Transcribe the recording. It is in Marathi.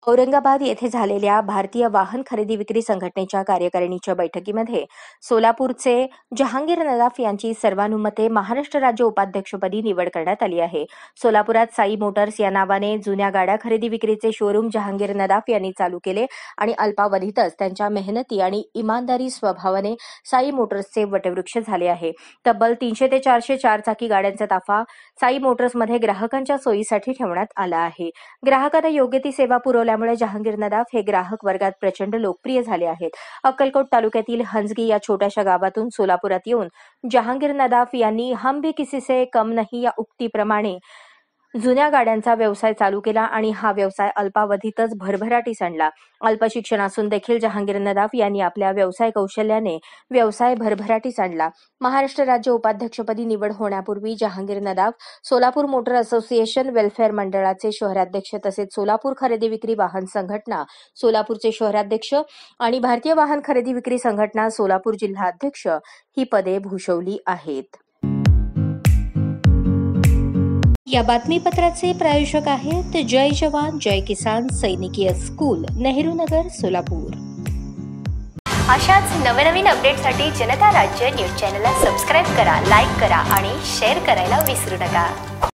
औरंगाबाद येथे झालेल्या भारतीय वाहन खरेदी विक्री संघटनेच्या कार्यकारिणीच्या बैठकीमध्ये सोलापूरचे जहांगीर नदाफ यांची सर्वानुमते महाराष्ट्र राज्य उपाध्यक्षपदी निवड करण्यात आली आहे। सोलापुरात साई मोटर्स या नावाने जुन्या गाड्या खरेदी विक्रीचे शोरूम जहांगीर नदाफ यांनी चालू केले आणि अल्पावधीतच त्यांच्या मेहनती आणि इमानदारी स्वभावाने साई मोटर्सचे वटवृक्ष झाले आहे। तब्बल 300 ते 400 चारचाकी गाड्यांचा ताफा साई मोटर्समध्ये ग्राहकांच्या सोयीसाठी ठेवण्यात आला आहे। ग्राहकांना योग्य ती सेवा पुरवल्यामुळे जहांगीर नदाफ हे ग्राहक वर्गात प्रचंड लोकप्रिय झाले आहेत। अक्कलकोट तालुक्यातील हंजगी या छोट्याशा गावातून सोलापुरात येऊन जहांगीर नदाफ यांनी हम भी किसी से कम नहीं या उक्तीप्रमाणे जुन्या गाड्यांचा व्यवसाय चालू केला आणि हा व्यवसाय अल्पावधीतच भरभराटीस आणला। अल्प शिक्षण असून देखील जहांगीर नदाफ यांनी आपल्या व्यवसाय कौशल्याने व्यवसाय भरभराटीस आणला। महाराष्ट्र राज्य उपाध्यक्षपदी निवड होण्यापूर्वी Jahangir Nadaf Solapur motor association welfare मंडळाचे शहराध्यक्ष तसेच सोलापूर खरेदी विक्री वाहन संघटना सोलापूरचे शहराध्यक्ष आणि भारतीय वाहन खरेदी विक्री संघटना सोलापूर जिल्हा अध्यक्ष ही पदे भूषवली आहेत। या बातमीपत्राचे प्रायोजक आहेत जय जवान जय किसान सैनिकीय स्कूल, नेहरू नगर, सोलापूर। अशाच नवनवीन अपडेटसाठी जनता राज्य न्यूज चॅनलला सबस्क्राईब करा, लाईक करा आणि शेअर करायला विसरू नका।